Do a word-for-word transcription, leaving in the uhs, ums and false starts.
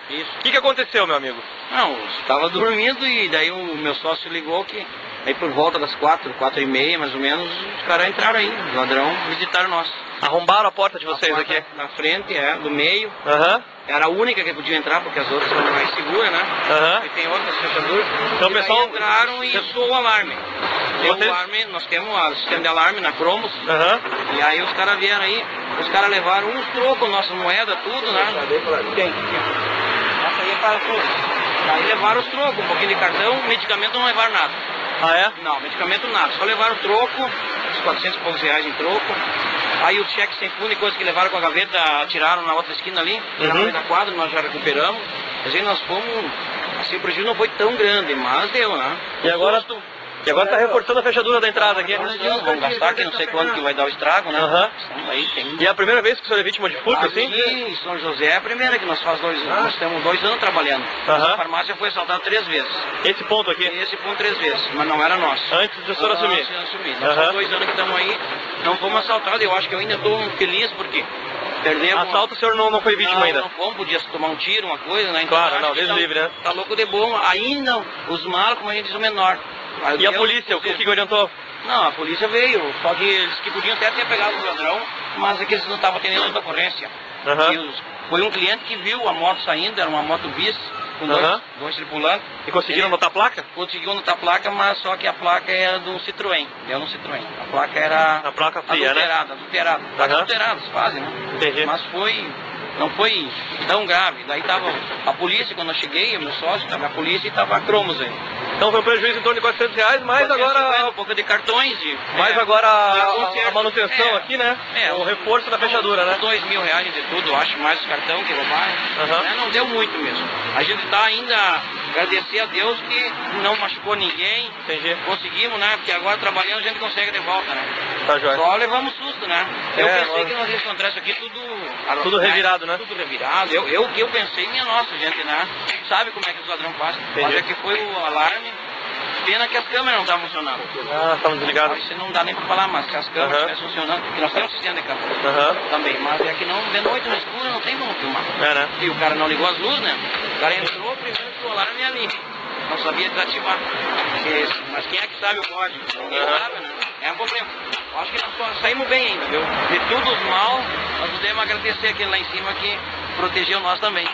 Isso. O que, que aconteceu, meu amigo? Não, estava dormindo e daí o meu sócio ligou que aí por volta das quatro, quatro e meia mais ou menos, os caras entraram aí, os ladrão visitaram nós. Arrombaram a porta de vocês A porta aqui? na frente, é, do meio. Aham. Era a única que podia entrar, porque as outras são mais seguras, né? Aham. E tem outras fechaduras. Então, E pessoal, daí entraram e soou o alarme. Deu Vocês- o alarme, nós temos o sistema de alarme na Cromos. Aham. E aí os caras vieram aí, os caras levaram uns trocos, nossas moedas, tudo, né? Tem, aqui, ó. Essa aí é para tudo. Aí levaram os trocos, um pouquinho de cartão, medicamento não levaram nada. Ah, é? Não, medicamento nada, só levaram o troco, uns quatrocentos e poucos reais em troco. Aí o cheque sem fundo e coisa que levaram com a gaveta, tiraram na outra esquina ali, tiraram Uhum. ali da quadra, nós já recuperamos. Quer dizer, nós fomos, assim, o prejuízo não foi tão grande, mas deu, né? E agora, e agora tá reforçando a fechadura da entrada aqui. Vamos gastar aqui, não sei quando que vai dar o estrago, né? Aham. Então, aí tem... E é a primeira vez que o senhor é vítima de furto, assim? Aqui em São José é a primeira que nós faz dois anos, nós temos dois anos trabalhando. Aham. A farmácia foi assaltada três vezes. Esse ponto aqui, E esse foi três vezes, mas não era nosso. antes do senhor assumir. Antes de assumir. Nós Aham. faz dois anos que estamos aí, não fomos assaltados. Eu acho que eu ainda estou feliz porque perdemos... Assalto o senhor não, não foi vítima não, ainda? Não fomos, podia tomar um tiro, uma coisa, né? Então, Claro, acho não, que Deus tá, livre, né? Tá louco de bom. Ainda os malos, como a gente diz, o menor. Mas E a Deus, polícia, o que, que orientou? Não, a polícia veio, só que eles que podiam até ter pegado o ladrão, mas é que eles não estavam atendendo outra ocorrência. Aham. E os- foi um cliente que viu a moto saindo, era uma moto bis, com Aham. dois, dois tripulantes. E conseguiram Ele anotar a placa? Conseguiu anotar a placa, mas só que a placa era do Citroën, deu no Citroën. A placa era A placa fria, né? adulterada, adulterada. Placa Aham. adulterada, se fazem, né? Entendi. Mas foi, não foi tão grave. Daí tava a polícia, quando eu cheguei, o meu sócio, tava a polícia e tava a Cromos aí. Então foi um prejuízo em torno de quatrocentos reais, mas agora, Um pouco de cartões e... mais é, agora tá a, conserto. a manutenção É. aqui, né? É, o reforço da fechadura, né? Dois mil reais de tudo, eu acho, mais os cartão que roubaram. Aham. Né, não deu muito mesmo. A gente tá ainda agradecer a Deus que não machucou ninguém. Entendi. Conseguimos, né? Porque agora trabalhando a gente consegue de volta, né? Tá jóia. Só levamos susto, né? Eu É, pensei agora- que nós ia encontrar isso aqui tudo... Tudo revirado, né? Tudo revirado. Eu, eu, eu pensei, minha nossa, gente, né? Sabe como é que os ladrões fazem? Mas é que foi o alarme. Pena que as câmeras não estavam funcionando. Ah, estavam desligadas. Isso não dá nem pra falar, mas se as câmeras Aham. estivessem funcionando, porque nós temos um sistema de câmera Aham. também, mas é que não, de noite no escuro não tem como filmar. É, né? E o cara não ligou as luzes, né? O cara entrou, primeiro que o alarme é ali. Não sabia desativar. Porque- Mas quem é que sabe o código? Ninguém Aham. sabe, né? É um problema. Eu acho que nós só saímos bem ainda, viu? De tudo os mal, nós podemos agradecer aquele lá em cima que protegeu nós também.